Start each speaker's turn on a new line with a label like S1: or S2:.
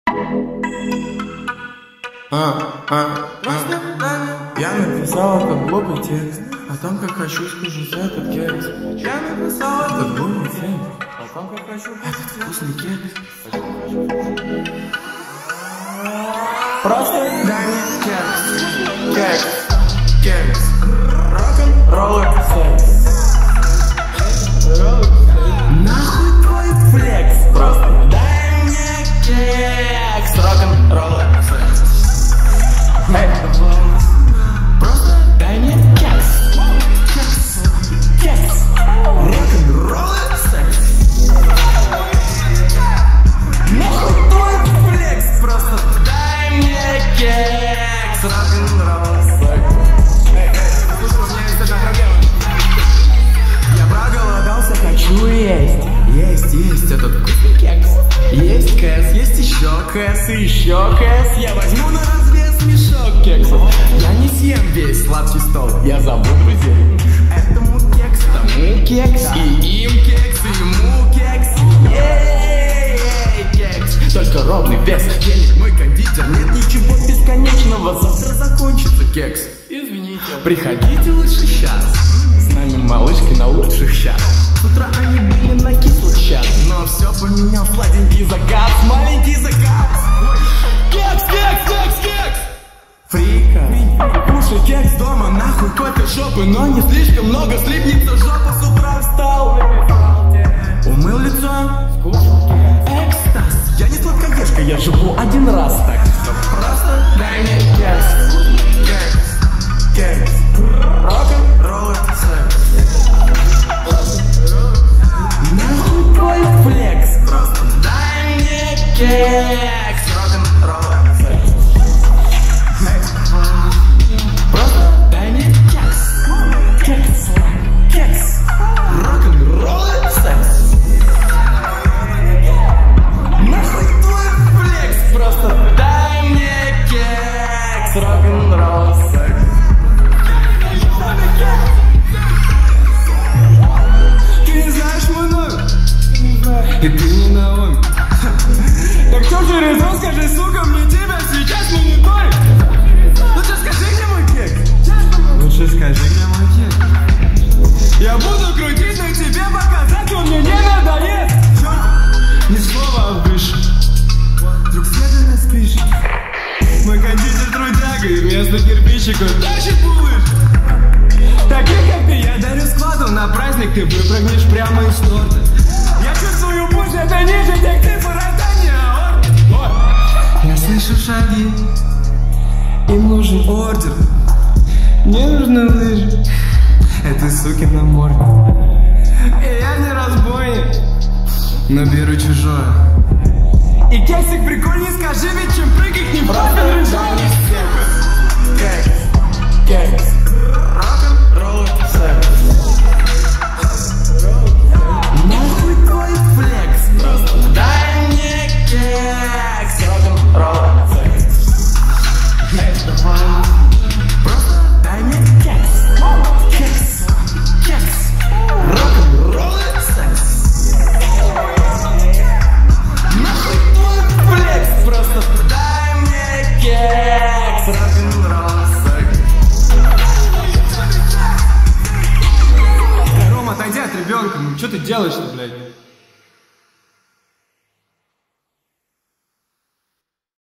S1: Я написал этот глупый текст о том, как хочу скушать этот кекс. Я написал этот глупый текст о том, как хочу этот вкусный кекс. Просто дай мне кекс, кекс, кекс. Рок-н-ролл это секс. Нахуй твой флекс. Просто дай мне кекс. Рок-н-ролл это секс. Просто дай мне кекс. Кекс, кекс. Рок-н-ролл это секс. Нахуй твой флекс. Просто дай мне кекс. Рок-н-ролл это секс. Слушай, у меня есть одна проблема. Я проголодался, хочу есть. Есть этот вкусный кекс. Есть кэс, есть еще кэс и еще кэс. Я возьму на развес мешок кексов. Я не съем весь сладкий стол, я забуду взять. Этому кекс, тому кекс, и им кекс, и ему кекс. Ей, кекс, только ровный вес. Денег мой кондитер, нет ничего бесконечного. Завтра закончится кекс. Извините, приходите лучше сейчас. С нами малышкой на лучших щах. С утра они были на кислых щах, но все поменял сладенький заказ, маленький заказ. Кекс, кекс, кекс, кекс. Фрика, кушай кекс дома, нахуй кофе-шопы, но не слишком много, слипнется жопа. С утра встал, умыл лицо, экстаз. Я не сладкоежка, я живу один раз, так что просто дай мне кекс. Кекс, кекс. Рок-н-ролл это секс. Нахуй твой флекс. Просто дай мне кекс. Рок-н-ролл это секс. Просто дай мне кекс. Кекс, кекс. Рок-н-ролл это секс. Нахуй твой флекс. Просто дай мне кекс. Рок-н-ролл это секс. И ты не на уме. Так в чем же резон, скажи, сука, мне тебя сейчас мониторит. Лучше скажи, где мой кекс. Лучше скажи, где мой кекс. Я буду крутить на тебе, показать, он мне не надоест. Черт, ни слова выше. Вдруг следует спишь. Мой кондитер трудяга, и вместо кирпичиков тащит булыш. Таких, как ты, я дарю складу. На праздник ты выпрыгнешь прямо из торта. Я чувствую пульс, это ниже тех цифр, это не аорта. Я слышу шаги, им нужен ордер. Мне нужны лыжи, этой суки на морде. И я не разбойник, но беру чужое. И кексик прикольней, скажи, ведь чем прыгать не просто рыжой. Кекс, кекс. Рок-н-ролл это секс. Нахуй твой флекс. Просто дай мне кекс. Рок-н-ролл это секс. Просто дай мне кекс. Кекс, кекс. Рок-н-ролл это секс. Нахуй твой флекс. Просто дай мне кекс. Рок-н-ролл это секс. Рома, отойди от ребенка, ну что ты делаешь?